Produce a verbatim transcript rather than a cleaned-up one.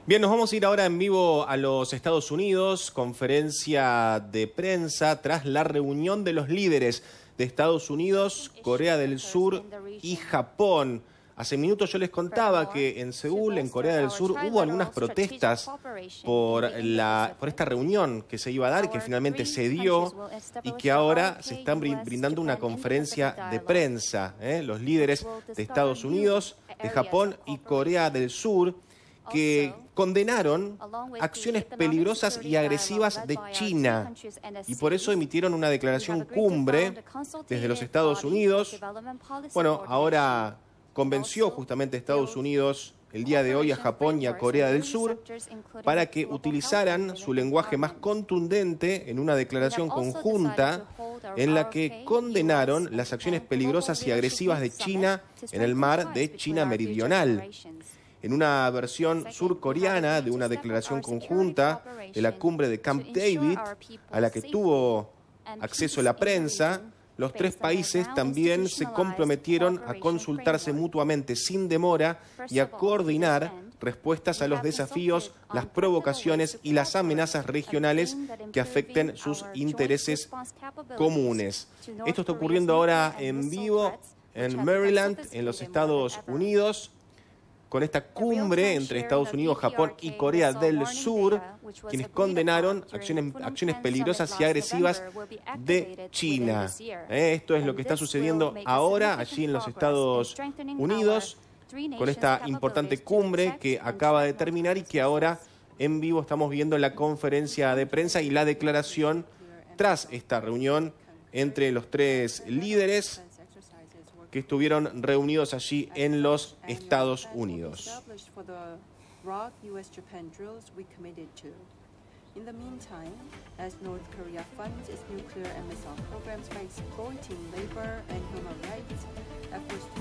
Bien, nos vamos a ir ahora en vivo a los Estados Unidos, conferencia de prensa tras la reunión de los líderes de Estados Unidos, Corea del Sur y Japón. Hace minutos yo les contaba que en Seúl, en Corea del Sur, hubo algunas protestas por, la, por esta reunión que se iba a dar, que finalmente se dio y que ahora se están brindando una conferencia de prensa. ¿eh? Los líderes de Estados Unidos, de Japón y Corea del Sur, que condenaron acciones peligrosas y agresivas de China y por eso emitieron una declaración cumbre desde los Estados Unidos. Bueno, ahora convenció justamente a Estados Unidos el día de hoy a Japón y a Corea del Sur para que utilizaran su lenguaje más contundente en una declaración conjunta en la que condenaron las acciones peligrosas y agresivas de China en el mar de China Meridional. En una versión surcoreana de una declaración conjunta de la cumbre de Camp David, a la que tuvo acceso la prensa, los tres países también se comprometieron a consultarse mutuamente sin demora y a coordinar respuestas a los desafíos, las provocaciones y las amenazas regionales que afecten sus intereses comunes. Esto está ocurriendo ahora en vivo en Maryland, en los Estados Unidos, con esta cumbre entre Estados Unidos, Japón y Corea del Sur, quienes condenaron acciones, acciones peligrosas y agresivas de China. ¿Eh? Esto es lo que está sucediendo ahora allí en los Estados Unidos, con esta importante cumbre que acaba de terminar y que ahora en vivo estamos viendo la conferencia de prensa y la declaración tras esta reunión entre los tres líderes que estuvieron reunidos allí en los Estados Unidos. In the meantime, as North Korea funds its nuclear and missile programs by exploiting labor and human rights, efforts